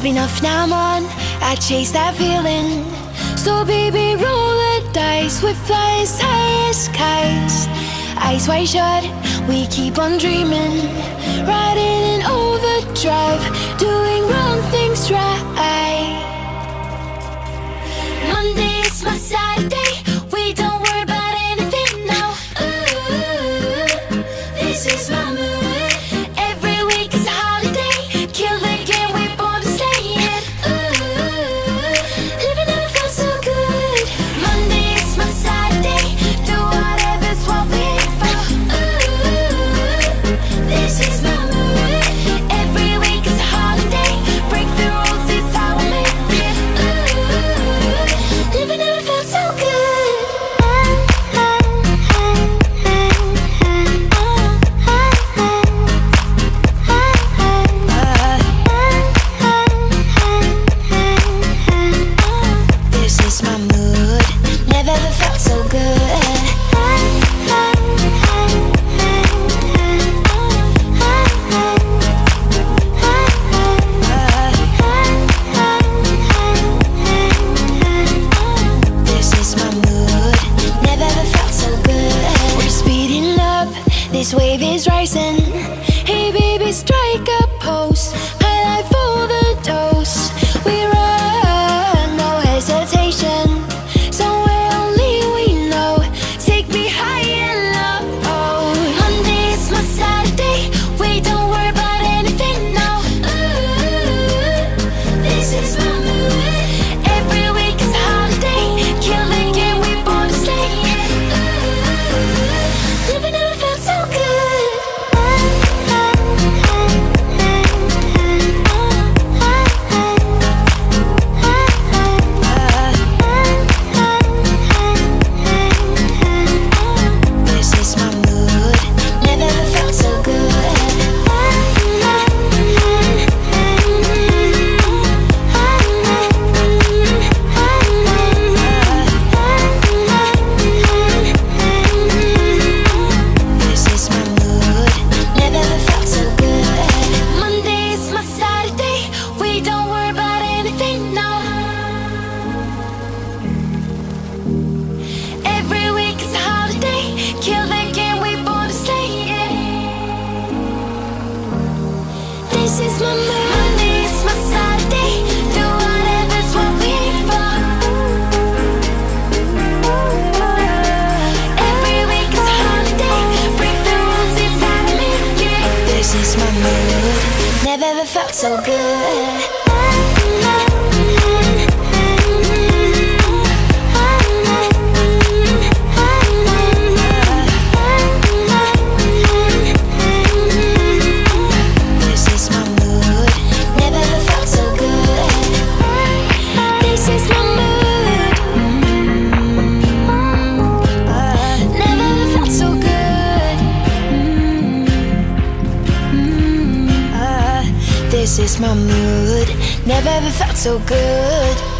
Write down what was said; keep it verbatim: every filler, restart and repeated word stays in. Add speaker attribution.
Speaker 1: enough, now I'm on. I chase that feeling. So baby, roll the dice with flies high as kites. Eyes wide shut, we keep on dreaming. Riding in overdrive, doing wrong things right. Monday is my Saturday. We don't worry about anything now. Ooh, this is my mood. Every week is a holiday. Kill the game, we're born to stay in. Ooh, living never felt so good. Monday is my Saturday. Do whatever's what we for. Ooh, this is my mood. Every week is a holiday. Break the rules, it's how we make it. Ooh, living never felt so good. This is my mood. Never ever felt so good. This is my mood. Never ever felt so good. We're speeding up. This wave is rising. Hey baby, strike a pose. Highlight for the dose. We run, no hesitation. Somewhere only we know. Take me high and low. Monday is my Saturday. We don't worry about anything now. Ooh, this is my mood. Every week is a holiday. Kill the game, we're born to stay in. Ooh, living never felt so good. This is my mood. Never ever felt so good. This is my mood. Never ever felt so good. Monday is my Saturday. We don't worry about anything now. Every week is a holiday. Kill the game, we're born to stay in. This is my mood. Monday is my Saturday. Do whatever's what we for. Every week is a holiday. Break the rules, it's how we make it. This is my mood. Never ever felt so good. This is my mood. Never ever felt so good. This is my mood. Never ever felt so good. This is my mood. Never ever felt so good.